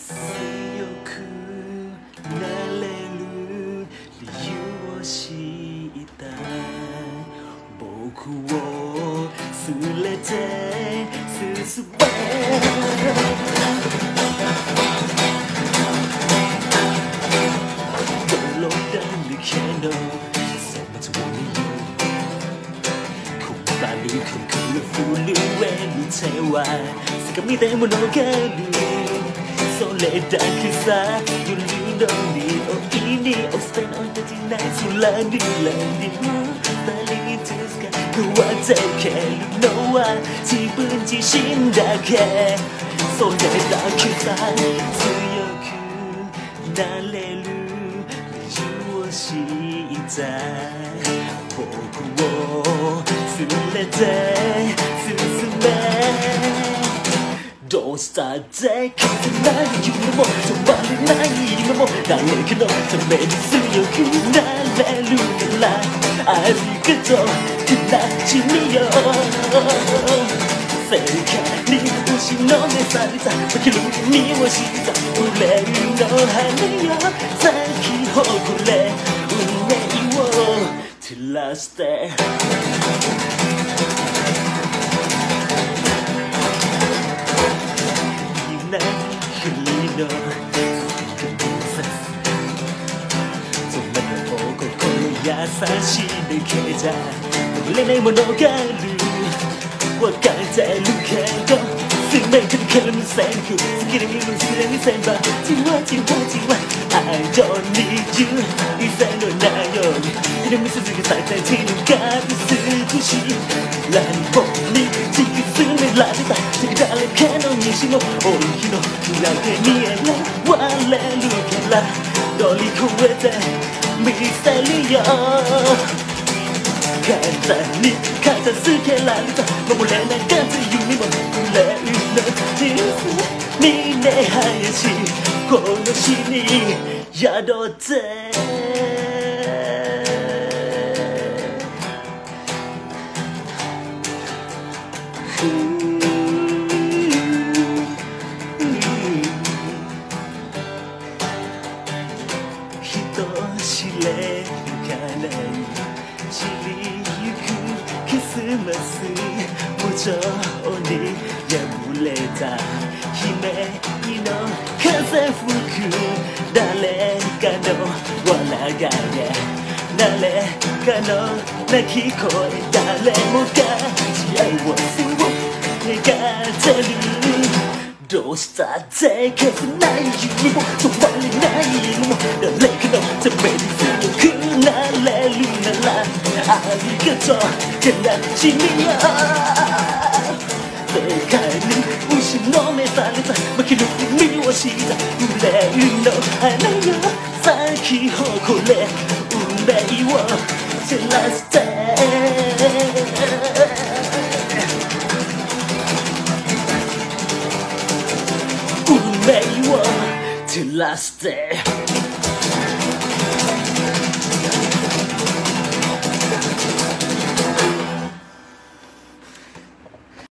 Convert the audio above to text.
強くなれる理由を知った僕を連れて進め泥だらけのそのつもりよ困るく震える手はせかみで物があるそれだけさ夜の匂いにお捨ての立ちない空にランディも二人ずつがわざけるのは自分自身だけそれだけさ強くなれる理由を知った僕を連れて進めどうしたって消せない夢も止まれない夢も誰かのために強くなれるならありがとうってなじみよ世界に押しのめされた負ける身をした憂いの羽よ咲き誇れ運命を照らしてな日のそんなの心優しいだけじゃ乗れないものがある分かってるけど水面からのセリフ好きで見る好きで見せばじわじわじわ I don't need you いざのないように色見せずが咲いた血の数少し乱暴に突き詰められた誰かの虹も多い日の裏で見えない割れるから乗り越えて見せるよ簡単に片付けられた守れなかった夢も憂いの人生峰林この死に宿って知れるから散りゆくクリスマス無情に破れた悲鳴の風吹く誰かの笑い声誰かの泣き声誰もが幸せを願ってるどうしたって消せない夢も止まれない夢も誰かのために強くなれるならありがとうってなじみよ世界に押しのめされた負ける意味を知った憂いの花よ咲き誇れ運命を照らして運命を照らして